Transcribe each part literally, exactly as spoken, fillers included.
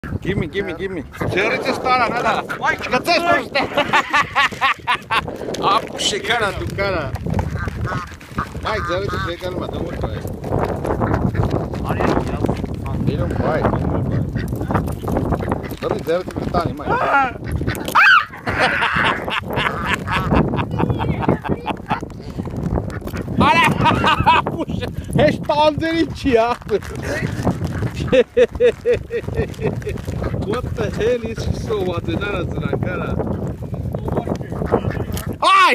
Give me, give me, give me. Cerite stara, nada. Kad se slušite? Apuši cara tu cara. Mike, cerite se calma, don't worry about it. They don't bite, don't worry about it. Cerite, cerite tu stani, Mike. Ale, apuši, ești tanzericiat. What the hell is so what the nana zna cara? Ai!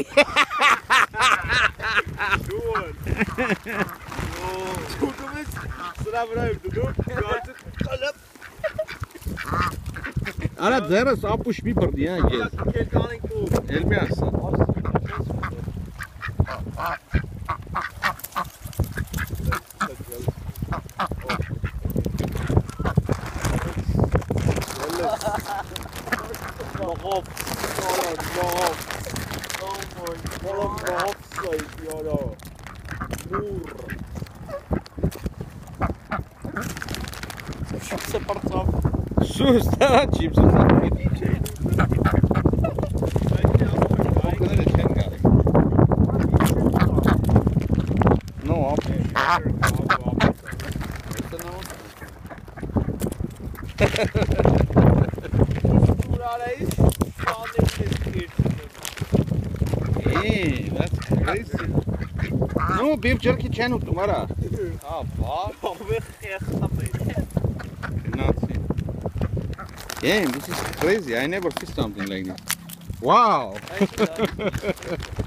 Doar. Tu tu vezi? Sura vrei, tu tu? Gata, kalap. Ala zera să apuși piper din ea, gel. El mi-asă. Se parțam. Sus, da, cheeps. Nu, apă. Hey, that's crazy. No, beef jerky channel tomorrow. Ah, wow. Not see. Damn, this is crazy. I never see something like this. Wow.